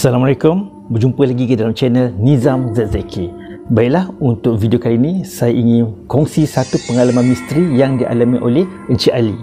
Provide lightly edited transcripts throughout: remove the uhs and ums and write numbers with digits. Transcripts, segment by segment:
Assalamualaikum, berjumpa lagi ke dalam channel Nizam ZZK. Baiklah, untuk video kali ini saya ingin kongsi satu pengalaman misteri yang dialami oleh Encik Ali.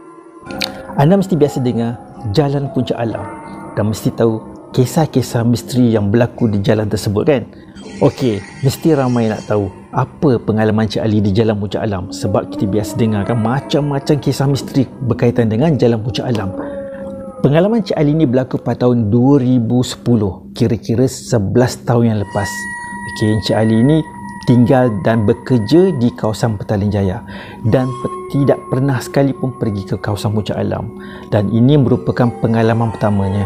Anda mesti biasa dengar Jalan Puncak Alam dan mesti tahu kisah-kisah misteri yang berlaku di jalan tersebut, kan? Okey, mesti ramai nak tahu apa pengalaman Encik Ali di Jalan Puncak Alam, sebab kita biasa dengar kan macam-macam kisah misteri berkaitan dengan Jalan Puncak Alam. Pengalaman Encik Ali ni berlaku pada tahun 2010, kira-kira 11 tahun yang lepas. Okey, Encik Ali ni tinggal dan bekerja di kawasan Petaling Jaya dan tidak pernah sekalipun pergi ke kawasan Puncak Alam, dan ini merupakan pengalaman pertamanya.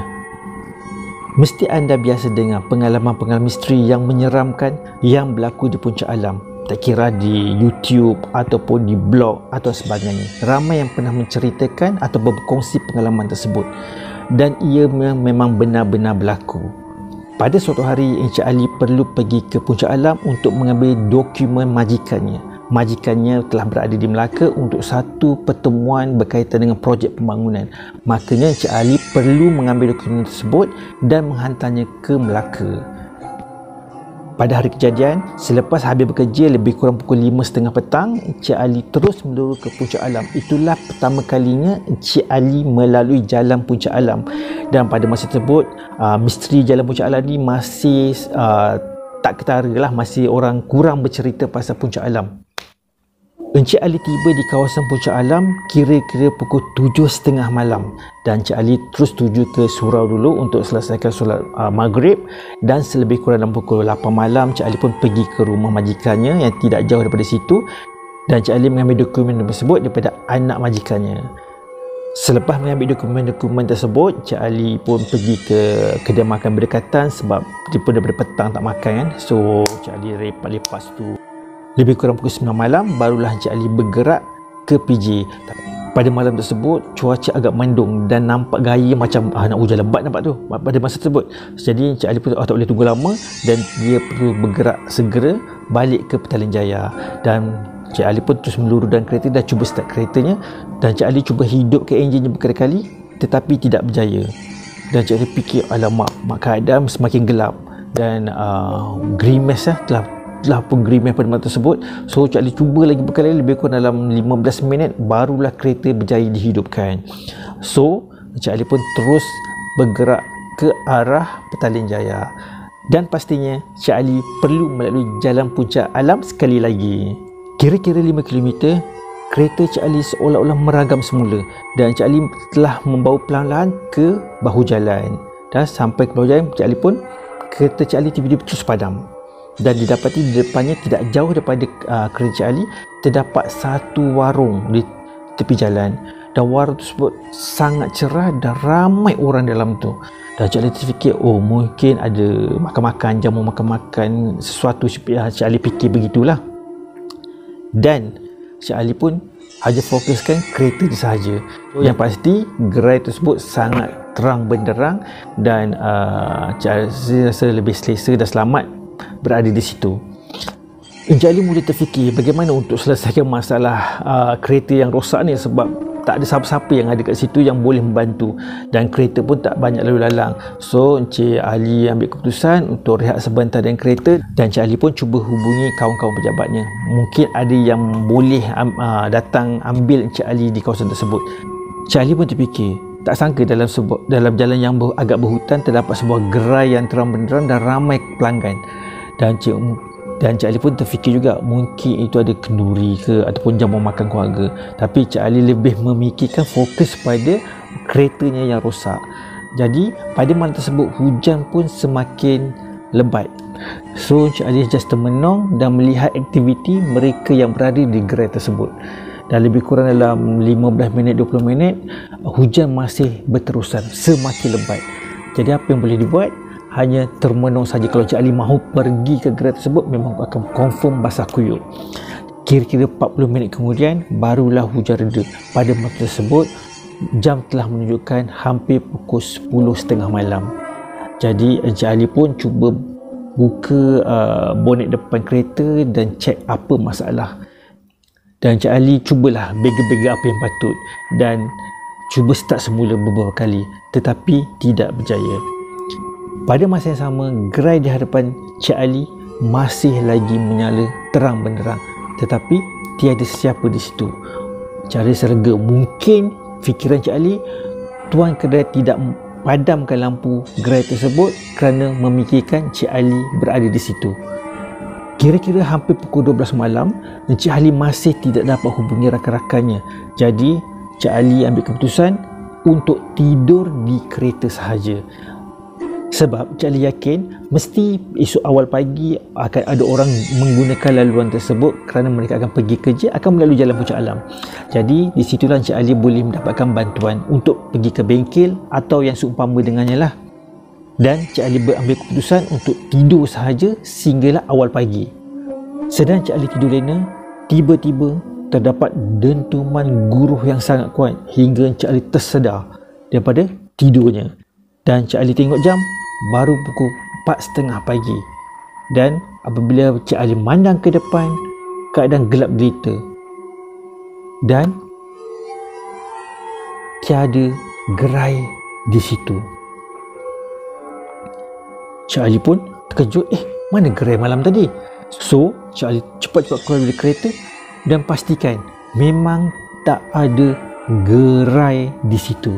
Mesti anda biasa dengar pengalaman-pengalaman misteri yang menyeramkan yang berlaku di Puncak Alam, tak kira di YouTube ataupun di blog atau sebagainya. Ramai yang pernah menceritakan atau berkongsi pengalaman tersebut, dan ia memang benar-benar berlaku. Pada suatu hari, Encik Ali perlu pergi ke Puncak Alam untuk mengambil dokumen majikannya. Majikannya telah berada di Melaka untuk satu pertemuan berkaitan dengan projek pembangunan. Makanya Encik Ali perlu mengambil dokumen tersebut dan menghantarnya ke Melaka. Pada hari kejadian, selepas habis bekerja lebih kurang pukul 5.30 petang, Encik Ali terus menduru ke Puncak Alam. Itulah pertama kalinya Encik Ali melalui Jalan Puncak Alam. Dan pada masa tersebut, misteri Jalan Puncak Alam ni masih tak ketara lah, masih orang kurang bercerita pasal Puncak Alam. Encik Ali tiba di kawasan Puncak Alam kira-kira pukul 7.30 malam, dan Encik Ali terus tuju ke surau dulu untuk selesaikan solat maghrib, dan selebih kurang dalam pukul 8 malam Encik Ali pun pergi ke rumah majikannya yang tidak jauh daripada situ, dan Encik Ali mengambil dokumen tersebut daripada anak majikannya. Selepas mengambil dokumen-dokumen tersebut, Encik Ali pun pergi ke kedai makan berdekatan sebab dia pun daripada petang tak makan kan. So Encik Ali lepas tu lebih kurang pukul 9 malam barulah Encik Ali bergerak ke PJ. Pada malam tersebut cuaca agak mendung dan nampak gaya macam nak hujan lebat nampak tu pada masa tersebut. Jadi Encik Ali pun tak boleh tunggu lama dan dia perlu bergerak segera balik ke Petaling Jaya. Dan Encik Ali pun terus meluru dalam kereta dan cuba start keretanya, dan Encik Ali cuba hidupkan enjinnya berkali-kali tetapi tidak berjaya. Dan Encik Ali fikir, alamak, keadaan semakin gelap dan grimace telah pun grimace pada malam tersebut. So Encik Ali cuba lagi berkali, lebih kurang dalam 15 minit barulah kereta berjaya dihidupkan. So Encik Ali pun terus bergerak ke arah Petaling Jaya, dan pastinya Encik Ali perlu melalui Jalan Puncak Alam sekali lagi. Kira-kira 5 km, kereta Encik Ali seolah-olah meragam semula, dan Encik Ali telah membawa perlahan-lahan ke bahu jalan. Dan sampai ke bahu jalan, Encik Ali pun, kereta Encik Ali tiba-tiba terus padam. Dan didapati di depannya tidak jauh daripada kereta Encik Ali terdapat satu warung di tepi jalan, dan warung tersebut sangat cerah dan ramai orang dalam tu. Dan Encik Ali terfikir, oh mungkin ada makan-makan, jamu makan-makan sesuatu. Encik Ali fikir begitulah, dan Encik Ali pun hanya fokuskan kereta dia sahaja. Yang pasti gerai tersebut sangat terang benderang, dan Encik Ali rasa lebih selesa dan selamat berada di situ. Encik Ali mula terfikir bagaimana untuk selesaikan masalah kereta yang rosak ni, sebab tak ada siapa-siapa yang ada kat situ yang boleh membantu, dan kereta pun tak banyak lalu lalang. So Encik Ali ambil keputusan untuk rehat sebentar dengan kereta, dan Encik Ali pun cuba hubungi kawan-kawan pejabatnya. Mungkin ada yang boleh datang ambil Encik Ali di kawasan tersebut. Encik Ali pun terfikir, tak sangka dalam jalan yang agak berhutan terdapat sebuah gerai yang terang benderang dan ramai pelanggan. Dan Encik Ali pun terfikir juga mungkin itu ada kenduri ke ataupun jamu makan keluarga. Tapi Encik Ali lebih memikirkan fokus pada keretanya yang rosak. Jadi pada malam tersebut hujan pun semakin lebat. So Encik Ali just termenung dan melihat aktiviti mereka yang berada di gerai tersebut. Dan lebih kurang dalam 15 minit 20 minit hujan masih berterusan semakin lebat. Jadi apa yang boleh dibuat? Hanya termenung saja. Kalau Encik Ali mahu pergi ke gerai tersebut, memang akan confirm basah kuyup. Kira-kira 40 minit kemudian barulah hujan reda. Pada masa tersebut jam telah menunjukkan hampir pukul 10.30 malam. Jadi Encik Ali pun cuba buka bonet depan kereta dan cek apa masalah. Dan Encik Ali cubalah bega-bega apa yang patut dan cuba start semula beberapa kali, tetapi tidak berjaya. Pada masa yang sama, gerai di hadapan Cik Ali masih lagi menyala terang benderang, tetapi tiada sesiapa di situ. Cik Ali serega. Mungkin fikiran Cik Ali, tuan kedai tidak padamkan lampu gerai tersebut kerana memikirkan Cik Ali berada di situ. Kira-kira hampir pukul 12 malam, Cik Ali masih tidak dapat hubungi rakan-rakannya. Jadi Cik Ali ambil keputusan untuk tidur di kereta sahaja. Sebab Cik Ali yakin mesti esok awal pagi akan ada orang menggunakan laluan tersebut kerana mereka akan pergi kerja, akan melalui Jalan Puncak Alam. Jadi di situlah Cik Ali boleh mendapatkan bantuan untuk pergi ke bengkel atau yang seumpama dengannya lah. Dan Cik Ali berambil keputusan untuk tidur sahaja sehinggalah awal pagi. Sedang Cik Ali tidur lena, tiba-tiba terdapat dentuman guruh yang sangat kuat hingga Cik Ali tersedar daripada tidurnya. Dan Cik Ali tengok jam, baru pukul 4.30 pagi. Dan apabila Cik Ali mandang ke depan, keadaan gelap gelita dan tiada gerai di situ. Cik Ali pun terkejut, mana gerai malam tadi? So Cik Ali cepat-cepat keluar dari kereta dan pastikan memang tak ada gerai di situ.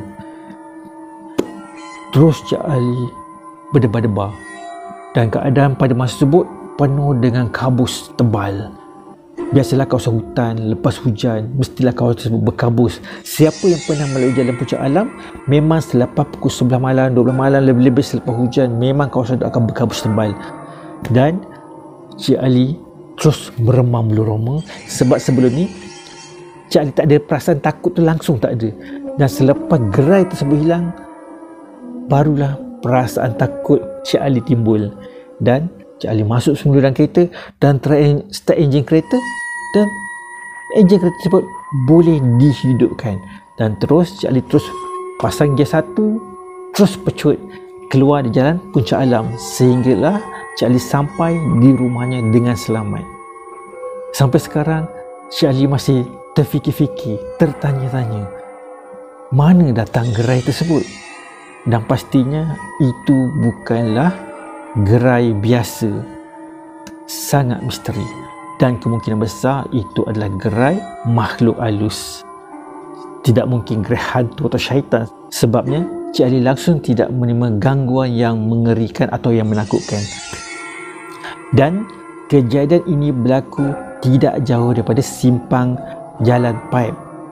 Terus Cik Ali berdebar-debar dan keadaan pada masa tersebut penuh dengan kabus tebal. Biasalah kawasan hutan lepas hujan, mestilah kawasan tersebut berkabus. Siapa yang pernah melalui Jalan Puncak Alam, memang selepas pukul 11 malam, 12 malam, lebih-lebih selepas hujan, memang kawasan itu akan berkabus tebal. Dan Cik Ali terus meremam bulu roma sebab sebelum ni Cik Ali tak ada perasaan takut tu, langsung tak ada. Dan selepas gerai tersebut hilang, barulah perasaan takut Cik Ali timbul. Dan Cik Ali masuk semula dalam kereta dan start enjin kereta, dan enjin kereta tersebut boleh dihidupkan. Dan terus Cik Ali terus pasang gear 1, terus pecut keluar di Jalan Puncak Alam sehinggalah Cik Ali sampai di rumahnya dengan selamat. Sampai sekarang Cik Ali masih terfikir-fikir, tertanya-tanya, mana datang gerai tersebut? Dan pastinya itu bukanlah gerai biasa, sangat misteri, dan kemungkinan besar itu adalah gerai makhluk halus. Tidak mungkin gerai hantu atau syaitan, sebabnya Cik Ali langsung tidak menerima gangguan yang mengerikan atau yang menakutkan. Dan kejadian ini berlaku tidak jauh daripada simpang jalan pipe.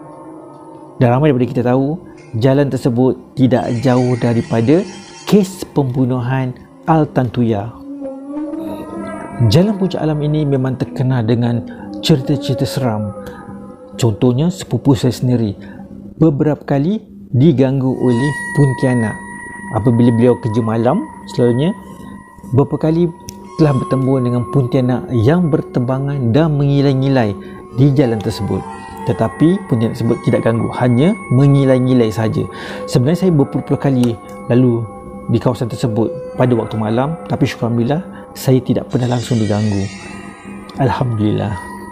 Dan ramai daripada kita tahu jalan tersebut tidak jauh daripada kes pembunuhan Al-Tantuya. Jalan Puncak Alam ini memang terkenal dengan cerita-cerita seram. Contohnya sepupu saya sendiri beberapa kali diganggu oleh Pontianak. Apabila beliau kerja malam, selalunya beberapa kali telah bertemu dengan Pontianak yang berterbangan dan mengilai-ngilai di jalan tersebut. Tetapi Pontianak tersebut tidak ganggu, hanya mengilai-ngilai saja. Sebenarnya saya berpuluh-puluh kali lalu di kawasan tersebut pada waktu malam, tapi syukur alhamdulillah saya tidak pernah langsung diganggu. Alhamdulillah.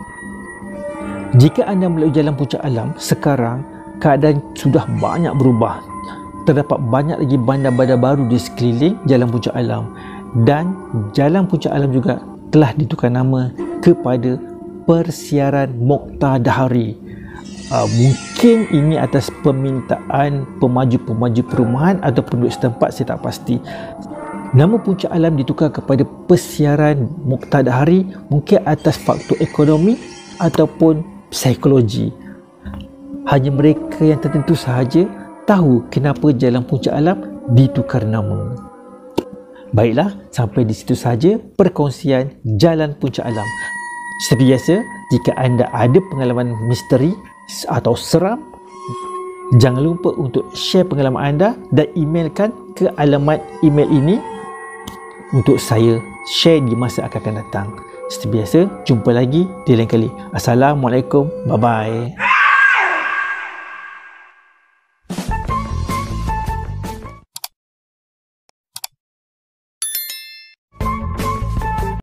Jika anda melalui Jalan Puncak Alam sekarang, keadaan sudah banyak berubah. Terdapat banyak lagi bandar-bandar baru di sekeliling Jalan Puncak Alam, dan Jalan Puncak Alam juga telah ditukar nama kepada Persiaran Mokhtar Dahari. Mungkin ini atas permintaan pemaju-pemaju perumahan atau penduduk setempat, saya tak pasti. Nama Puncak Alam ditukar kepada Persiaran Mokhtar Dahari mungkin atas faktor ekonomi ataupun psikologi. Hanya mereka yang tertentu sahaja tahu kenapa Jalan Puncak Alam ditukar nama. Baiklah, sampai di situ saja perkongsian Jalan Puncak Alam. Seperti biasa, jika anda ada pengalaman misteri atau seram, jangan lupa untuk share pengalaman anda dan emailkan ke alamat email ini untuk saya share di masa akan datang. Seperti biasa, jumpa lagi di lain kali. Assalamualaikum, bye-bye.